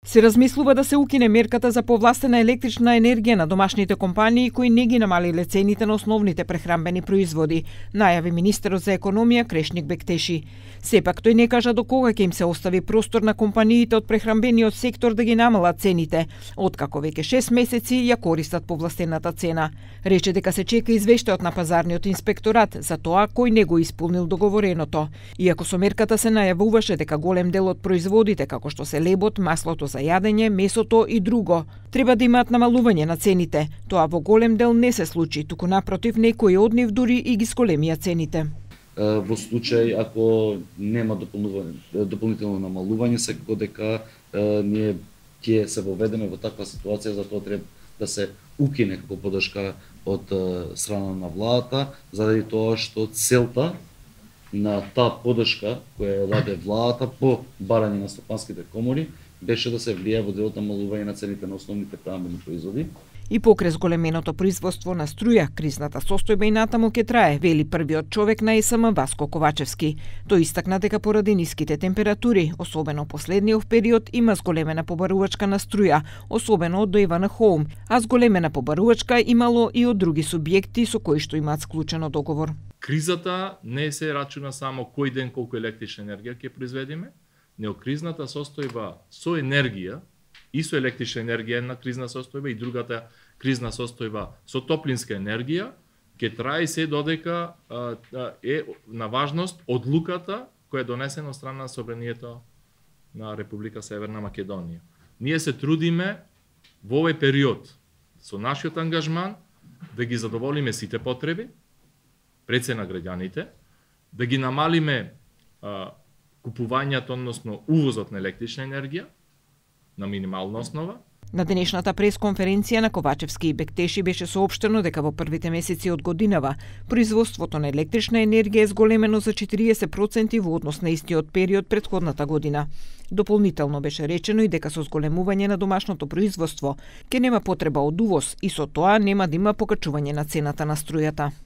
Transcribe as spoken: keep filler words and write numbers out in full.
Се размислува да се укине мерката за повластена електрична енергија на домашните компании кои не ги намалиле цените на основните прехранбени производи, најави министерот за економија Крешник Бектеши. Сепак тој не кажа до кога ќе им се остави простор на компаниите од прехранбениот сектор да ги намалат цените, откако веќе шест месеци ја користат повластената цена. Рече дека се чека извештајот на пазарниот инспекторат за тоа кој не го исполнил договореното. Иако со мерката се најавуваше дека голем дел од производите како што се лебот, маслото за јадење, месото и друго треба да имаат намалување на цените. Тоа во голем дел не се случи, туку напротив некои од нив дури и ги сколемија цените. Во случај ако нема дополнително намалување, секако дека ние ќе се воведеме во таква ситуација, затоа треба да се укине како поддршка од страна на владата, заради тоа што целта на таа поддршка која даде владата по барање на стопанските комори беше да се влијае во делот намалување на цените на основните прехранбени производи. И покрај зголеменото производство на струја, кризната состојба и натаму ќе трае, вели првиот човек на ЕСМ Васко Ковачевски. Тој истакна дека поради ниските температури, особено последниот период, има зголемена побарувачка на струја, особено од Евана Хоум, а зголемена побарувачка имало и од други субјекти со кои што имаат склучено договор. Кризата не се рачуна само кој ден колку електрична енергија ќе произведеме, него кризната состојба со енергија и со електрична енергија една кризна состојба и другата кризна состојба со топлинска енергија ќе трае се додека а, а, е на важност одлуката која е донесена од страна на Собранието на Република Северна Македонија. Ние се трудиме во овој период со нашиот ангажман да ги задоволиме сите потреби пред се на граѓаните, да ги намалиме а, купувањето, односно увозот на електрична енергија на минимална основа. На денешната пресконференција на Ковачевски и Бектеши беше соопштено дека во првите месеци од годинава производството на електрична енергија е зголемено за четириесет проценти во однос на истиот период претходната година. Дополнително беше речено и дека со зголемување на домашното производство ќе нема потреба од увоз и со тоа нема да има покачување на цената на струјата.